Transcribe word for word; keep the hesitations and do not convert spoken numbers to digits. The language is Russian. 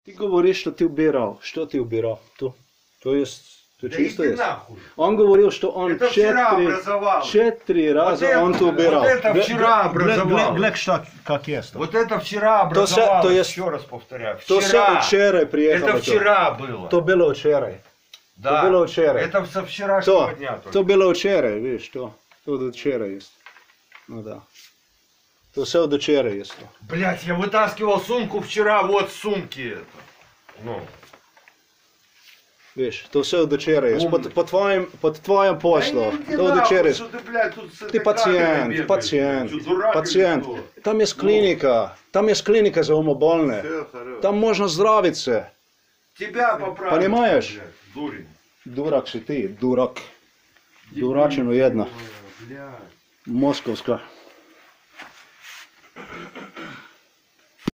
Ты говоришь, что ты убирал. Что ты убирал? То, то есть, то Да чисто иди есть. нахуй. Он говорил, что он Это вчера четыре, образовалось. четыре раза это- он убирал. вот это вчера образовалось. Глек, что, как есть. Вот это вчера образовалось, то есть- еще раз повторяю, То вчера. вчера приехало. Это вчера было. То было вчера. Да, то было вчера. это со вчерашнего То, дня только. то было вчера, видишь, то, то до вчера есть. Ну да. То все до вчера есть. Блять, я вытаскивал сумку вчера, вот сумки это. Ну. Видишь, то все до вчера есть. По, по твоим, по твоим послам. Да То до вчера есть. что ты, блядь, тут с Ты этой пациент, камерой ты бегаешь. пациент, Что, дурак пациент. или что? Там есть клиника, там есть клиника за умобольные. Всё, хорошо. Там можно здравиться. Тебя поправить. Понимаешь? Блядь, дурень. Дурак си ти, дурак. Дурачина jedna. Блядь. Moskovska.